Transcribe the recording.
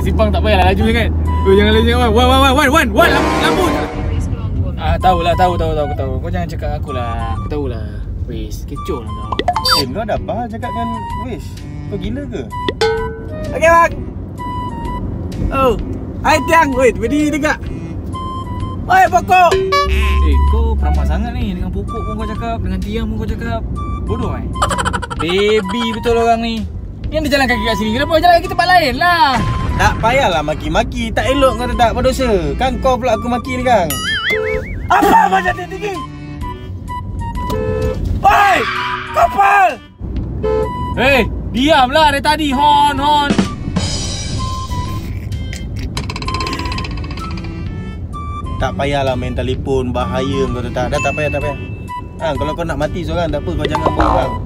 simpang tak payahlah laju kan. Jangan laju. Wan, lampu. Tahu. Aku tahu. Kau jangan cakap aku lah. Aku tahulah. Wis, kecoh lah kau. Kau ada apa cakap dengan Wish? Kau gila ke? Okey bang. Oh, hai tiang. Wait, berdiri dekat. Oi pokok. Kau peramat sangat ni. Dengan pokok pun kau cakap, dengan tiang pun kau cakap. Bodoh kan? Baby betul orang ni. Yang dia jalan kaki kat sini, kenapa jalan kaki tempat lain lah? Tak payahlah maki-maki. Tak elok kau tak berdosa. Kan kau pula aku maki ni kan. Apa macam tinggi? Oi! Kapal! Diamlah dari tadi. Hon. Tak payahlah main telefon. Bahaya kau tak. Dah tak payah. Kalau kau nak mati seorang tak apa. Kau jangan buat orang.